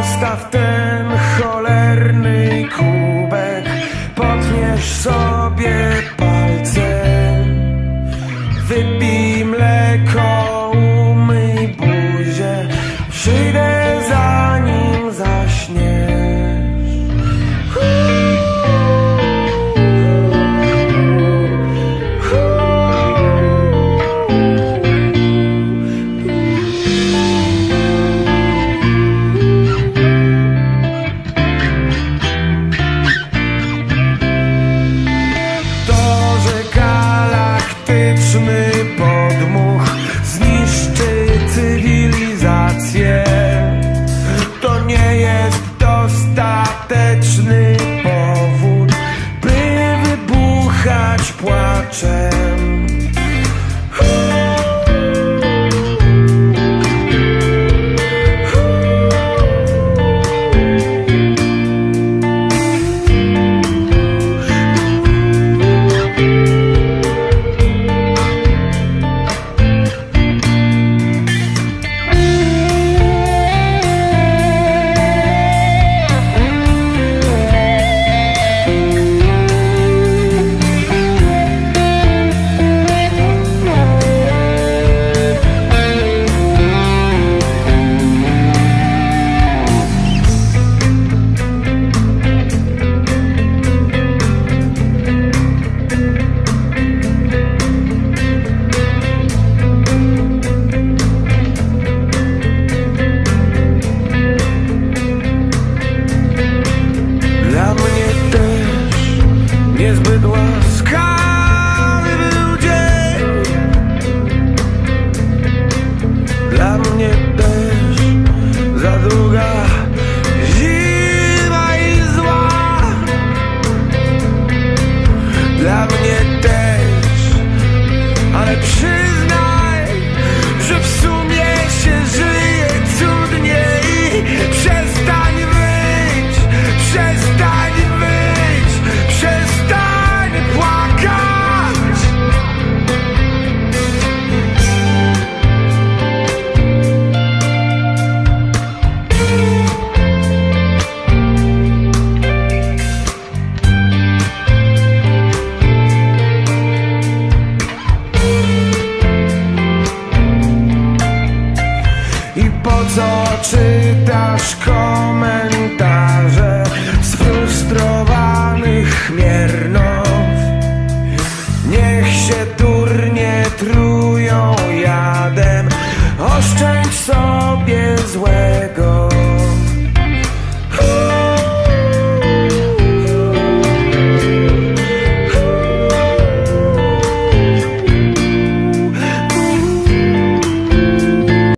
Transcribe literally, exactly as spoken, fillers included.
Zostaw ten cholerny kubek, potniesz sobie palcem. Wypij mleko, umyj buzię, przyjdę zanim zaśniesz. Podmuch zniszczy cywilizację. To nie jest dostateczny powód, by wybuchać płaczem. Niezbyt łaskawy był dzień, dla mnie też za długa zima i zła. Dla mnie też, ale przyznaj, że w sumie się żyje cudnie. I przestań wyć, przestań wyć, przestań płakać. I po co czytasz komentarze sfrustrowane?